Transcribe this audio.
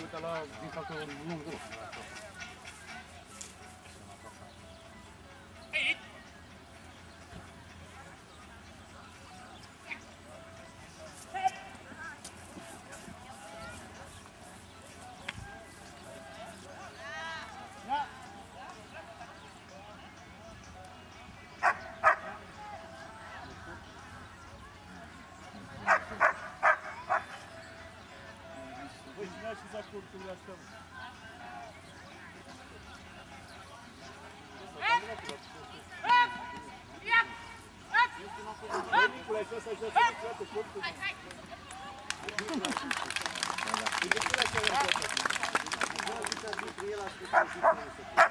ăsta la din factorul lung de Și za curturile astea. Nicule, așa să-și dă să-și toate curturile. Nicule, așa-i dă toate. Nu, zice-a dintre el, a spus că